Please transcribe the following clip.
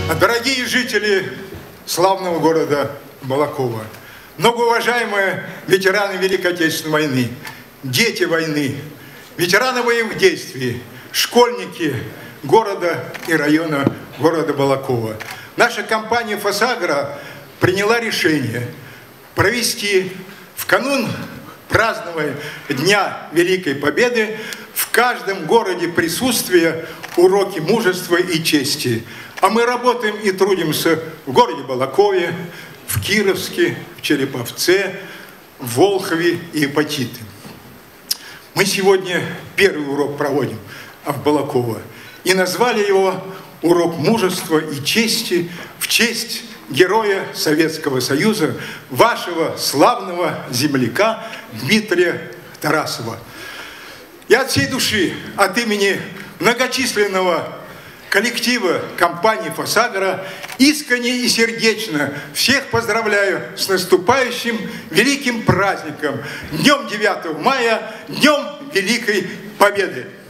Дорогие жители славного города Балаково, многоуважаемые ветераны Великой Отечественной войны, дети войны, ветераны боевых действий, школьники города и района города Балаково. Наша компания «Фосагро» приняла решение провести в канун празднования Дня Великой Победы в каждом городе присутствие уроки мужества и чести. А мы работаем и трудимся в городе Балакове, в Кировске, в Череповце, в Волхове и Ипатьеве. Мы сегодня первый урок проводим в Балаково и назвали его «Урок мужества и чести» в честь героя Советского Союза, вашего славного земляка Дмитрия Тарасова. Я от всей души, от имени многочисленного коллектива компании «Фосагро» искренне и сердечно всех поздравляю с наступающим великим праздником, Днем 9 мая, Днем Великой Победы!